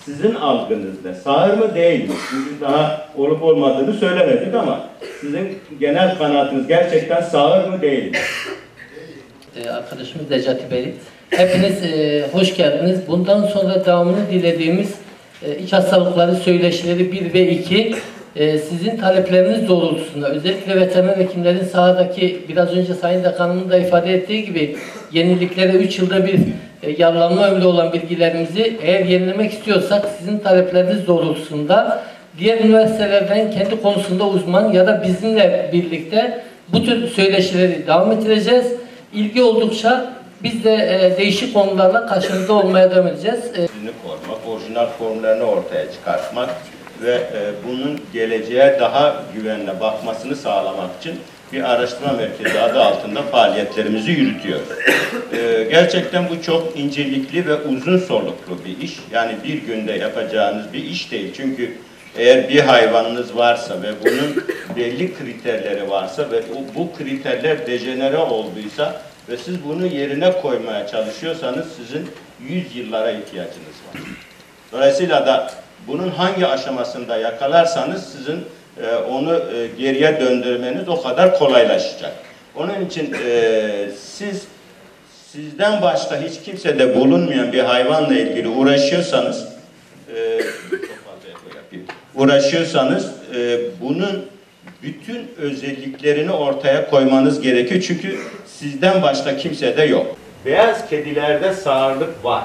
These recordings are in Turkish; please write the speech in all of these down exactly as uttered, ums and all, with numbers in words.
sizin algınızda sağır mı değil mi? Çünkü daha olup olmadığını söylemedik ama sizin genel kanaatiniz gerçekten sağır mı değil mi? Ee, arkadaşımız Necati Bey. Hepiniz e, hoş geldiniz. Bundan sonra devamını dilediğimiz e, iç hastalıkları söyleşileri bir ve iki e, sizin talepleriniz doğrultusunda özellikle veteriner hekimlerin sahadaki biraz önce Sayın Dekanımın da ifade ettiği gibi yeniliklere üç yılda bir e, yararlanma ömrü olan bilgilerimizi eğer yenilemek istiyorsak sizin talepleriniz doğrultusunda diğer üniversitelerden kendi konusunda uzman ya da bizimle birlikte bu tür söyleşileri devam ettireceğiz. İlgi oldukça biz de e, değişik konularla karşınızda olmaya devam edeceğiz. E, korumak, orijinal formlarını ortaya çıkartmak ve e, bunun geleceğe daha güvenle bakmasını sağlamak için bir araştırma merkezi adı altında faaliyetlerimizi yürütüyoruz. E, gerçekten bu çok incelikli ve uzun soluklu bir iş. Yani bir günde yapacağınız bir iş değil. Çünkü eğer bir hayvanınız varsa ve bunun belli kriterleri varsa ve bu kriterler dejenere olduysa ve siz bunu yerine koymaya çalışıyorsanız sizin yüz yıllara ihtiyacınız var. Dolayısıyla da bunun hangi aşamasında yakalarsanız sizin e, onu e, geriye döndürmeniz o kadar kolaylaşacak. Onun için e, siz sizden başka hiç kimsede bulunmayan bir hayvanla ilgili uğraşıyorsanız e, uğraşıyorsanız e, bunun bütün özelliklerini ortaya koymanız gerekiyor. Çünkü sizden başka kimsede yok. Beyaz kedilerde sağırlık var.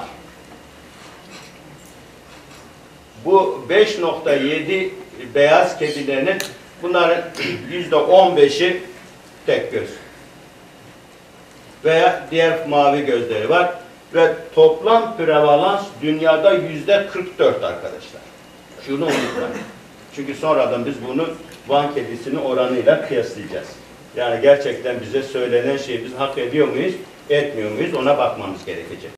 Bu beş nokta yedi beyaz kedilerinin bunların yüzde on beşi tek göz. Veya diğer mavi gözleri var. Ve toplam prevalans dünyada yüzde kırk dört arkadaşlar. Şunu unutmayın. Çünkü sonradan biz bunu Van kedisinin oranıyla kıyaslayacağız. Yani gerçekten bize söylenen şeyi biz hak ediyor muyuz, etmiyor muyuz ona bakmamız gerekecek.